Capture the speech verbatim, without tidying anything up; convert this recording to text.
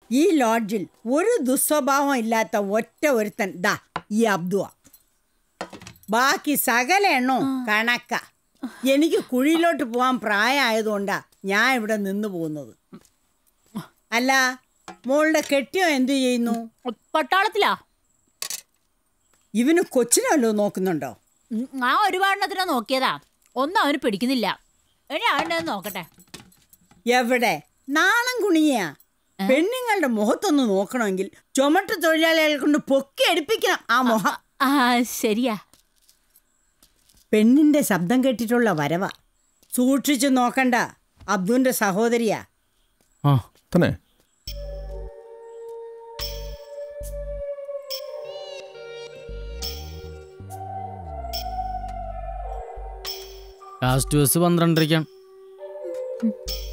ഈ ലോഡ്ജിൽ ഒരു ദുസ്വഭാവം ഇല്ലാത്ത ഒറ്റ ഒരുത്തൻ ദാ ഈ അബ്ദുവ. ബാക്കി സകല എണ്ണോ കണക്ക. എനിക്ക് കുഴിയിലോട്ട് പോകാൻ പ്രായമായതുകൊണ്ടാ ഞാൻ ഇവിടെ നിന്ന് പോകുന്നത്. അല്ല, മോളുടെ കെട്ടിയോ എന്തു ചെയ്യുന്നു? പട്ടാളത്തിലാ. ഇവന് കൊച്ചിനല്ലോ നോക്കുന്നുണ്ടോ? ഞാൻ ഒരുപാടെണ്ണത്തിനാ നോക്കിയതാ, ഒന്നും അവന് പിടിക്കുന്നില്ല. ഇനി അവൻ്റെ നോക്കട്ടെ. എവിടെ നാണം കുണിയാ? പെണ്ണുങ്ങളുടെ മുഖത്തൊന്ന് നോക്കണമെങ്കിൽ ചുമട്ട് തൊഴിലാളികളെ കൊണ്ട് പൊക്കി എടുപ്പിക്കണം ആ മുഖം. ആ ശരിയാ. പെണ്ണിന്റെ ശബ്ദം കേട്ടിട്ടുള്ള വരവാ, സൂക്ഷിച്ചു നോക്കണ്ട. അബ്ദുവിന്റെ സഹോദരിയാ. ആ തന്നെ. Last bus പന്ത്രണ്ടരയ്ക്കാണ്.